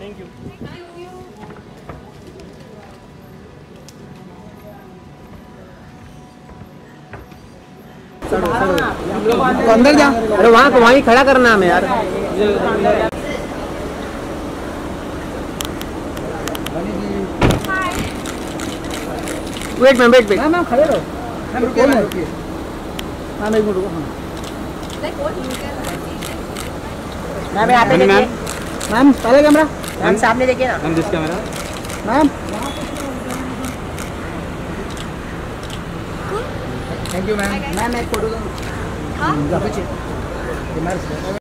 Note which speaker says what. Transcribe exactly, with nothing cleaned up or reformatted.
Speaker 1: Thank you.
Speaker 2: तो अंदर जा। अरे वहाँ वहीं खड़ा करना हमें यार। Wait ma'am wait wait ma'am खड़े रहो। मैम रुकिए मैम रुकिए। मैम एक मिनट रुको। मैम यहाँ पे देखिए। मैम पहले कैमरा। मैम सामने देखिए ना। Ma'am this camera. Ma'am thank you ma'am. Ma'am एक फोटो दो। हाँ।